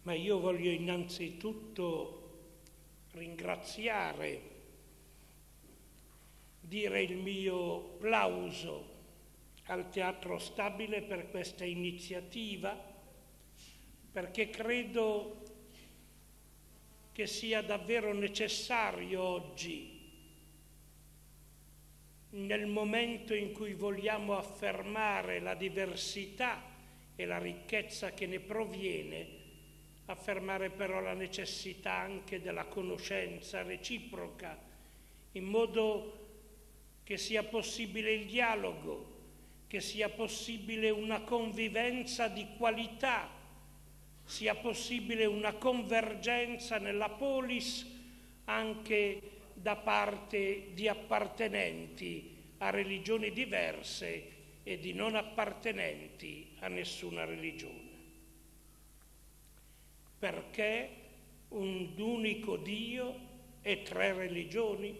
Ma io voglio innanzitutto ringraziare, dire il mio plauso al Teatro Stabile per questa iniziativa, perché credo che sia davvero necessario oggi, nel momento in cui vogliamo affermare la diversità e la ricchezza che ne proviene, affermare però la necessità anche della conoscenza reciproca, in modo che sia possibile il dialogo, che sia possibile una convivenza di qualità, sia possibile una convergenza nella polis anche da parte di appartenenti a religioni diverse e di non appartenenti a nessuna religione. Perché un unico Dio e tre religioni?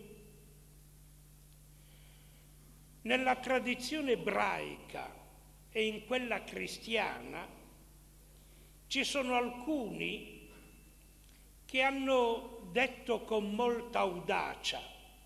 Nella tradizione ebraica e in quella cristiana ci sono alcuni che hanno detto con molta audacia: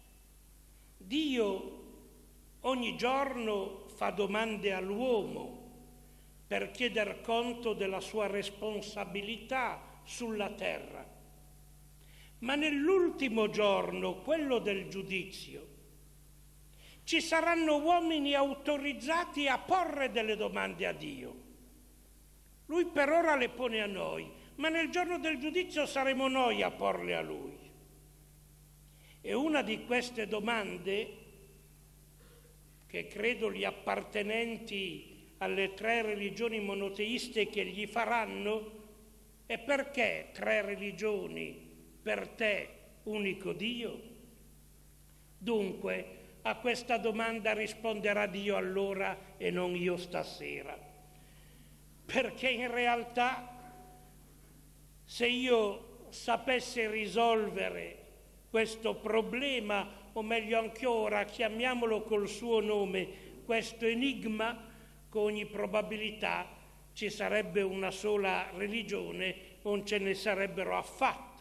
Dio ogni giorno fa domande all'uomo per chieder conto della sua responsabilità sulla terra. Ma nell'ultimo giorno, quello del giudizio, ci saranno uomini autorizzati a porre delle domande a Dio. Lui per ora le pone a noi, ma nel giorno del giudizio saremo noi a porle a Lui. E una di queste domande, che credo gli appartenenti alle tre religioni monoteiste che gli faranno, è: perché tre religioni per te, unico Dio? Dunque, a questa domanda risponderà Dio allora e non io stasera. Perché in realtà, se io sapessi risolvere questo problema, o meglio ancora, chiamiamolo col suo nome, questo enigma, con ogni probabilità ci sarebbe una sola religione, non ce ne sarebbero affatto.